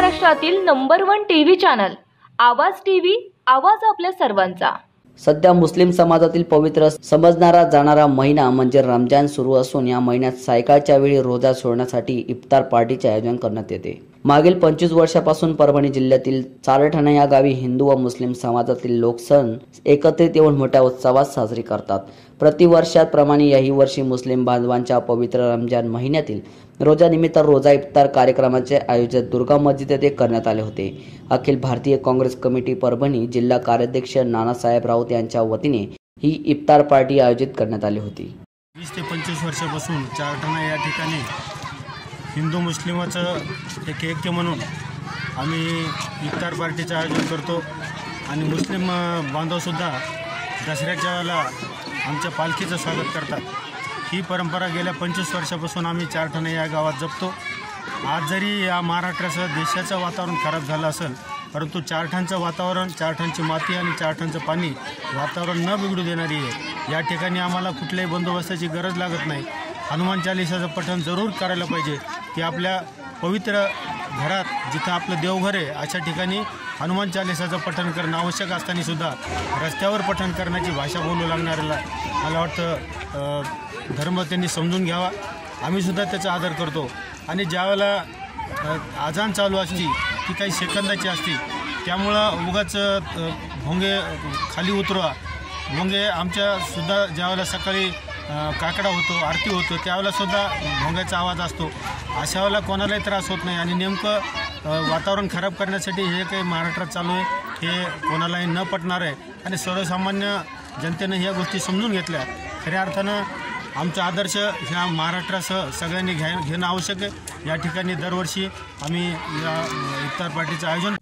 महाराष्ट्रातील number 1 TV channel Awaaz TV, आवाज आपल्या सर्वांचा। सध्या मुस्लिम समाजातील पवित्र समजणारा जाणारा महिना म्हणजे रमजान सुरू असून या महिन्यात सायंकाळच्या वेळी रोजा सोडण्यासाठी इफ्तार पार्टीचे आयोजन करण्यात येते। मागील 25 वर्षापासून परभणी जिल्ह्यातील चारठाणा या गावी हिंदू व मुस्लिम समाजातील लोक सण एकत्रित येऊन मोठ्या उत्सवात साजरी करतात। प्रतिवर्षाप्रमाणे याही वर्षी मुस्लिम बांधवांच्या पवित्र रमजान महिन्यातील रोजानिमित्त रोजा इफ्तार कार्यक्रमाचे आयोजन दुर्गा मस्जिद येथे करण्यात आले होते। अखिल भारतीय काँग्रेस कमिटी परभणी जिल्हा कार्याध्यक्ष नानासाहेब राऊत यांच्या वतीने ही इफ्तार पार्टी आयोजित करण्यात आली होती। 20 ते 25 वर्षापासून चारठाणा या ठिकाणी हिंदू मुस्लिमाचं एक ऐक्य म्हणून आम्ही इफ्तार पार्टीचं आयोजन करतो आणि मुस्लिम बांधवसुद्धा दसऱ्याच्या वेळेला आमच्या पालखीचं स्वागत करतात। ही परंपरा गेल्या 25 वर्षापासून आम्ही चारठाणा या गावात जपतो। आज जरी या महाराष्ट्रासह देशाचं वातावरण खराब झालं असेल, परंतु चारठाणचं वातावरण, चारठाणची माती आणि चारठाणचं पाणी वातावरण न बिघडू देणारी आहे। या ठिकाणी आम्हाला कुठल्याही बंदोबस्ताची गरज लागत नाही। हनुमान चालीसाचं पठण जरूर करायला पाहिजे की आपल्या पवित्र घरात जिथं आपलं देवघर आहे अशा ठिकाणी हनुमान चालीसाचं पठण करणं आवश्यक असताना सुद्धा रस्त्यावर पठण करण्याची भाषा बोलू लागणाऱ्याला मला वाटतं धर्म त्यांनी समजून घ्यावा। आम्ही सुद्धा त्याचा आदर करतो आणि ज्यावेळेला आजान चालू असती ती काही सेकंदाची असते, त्यामुळं उगाच भोंगे खाली उतरवा। भोंगे आमच्यासुद्धा ज्यावेळेला सकाळी काकडा होतो, आरती होतो, त्यावेळेलासुद्धा भोंग्याचा आवाज असतो। अशा वेळेला कोणालाही त्रास होत नाही आणि नेमकं वातावरण खराब करण्यासाठी हे काही महाराष्ट्रात चालू आहे हे कोणालाही न पटणार आहे आणि सर्वसामान्य जनतेनं ह्या गोष्टी समजून घेतल्या। खऱ्या अर्थानं आमचा आदर्श ह्या महाराष्ट्रासह सगळ्यांनी घेणं आवश्यक आहे। या ठिकाणी दरवर्षी आम्ही या इफ्तार पार्टीचं आयोजन